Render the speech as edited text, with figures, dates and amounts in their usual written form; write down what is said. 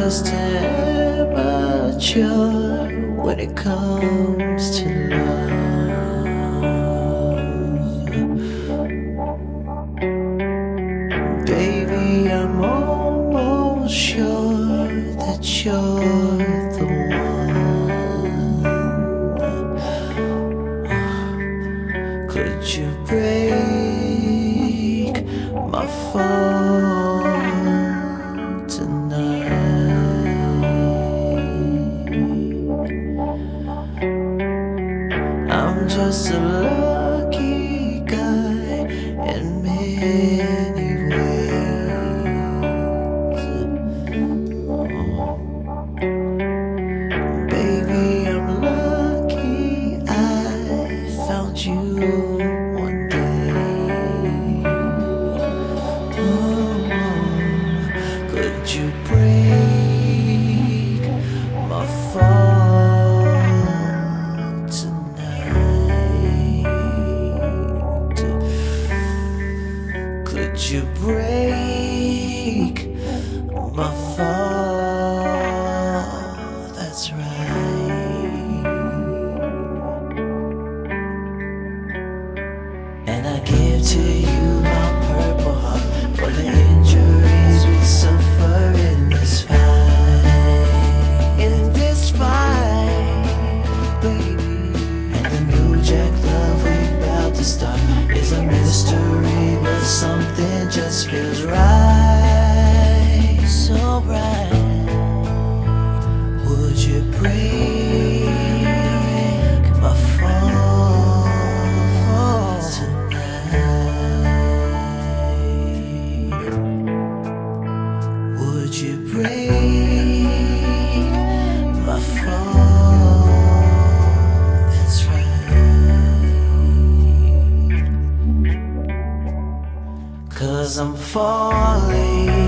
just immature when it comes to love. Baby, I'm almost sure that you're the one. Could you break my fall tonight? I'm just a lucky guy in many ways. Baby, I'm lucky I found you one day. Could you break my fall tonight? Could you break my fall? That's right. And I give to you my purple heart for the injuries we suffer in this fight, baby. And the new jack love we about to start is a mystery, but something just feels right, so right. Would you break my fall tonight? Would you break my fall? That's right. 'Cause I'm falling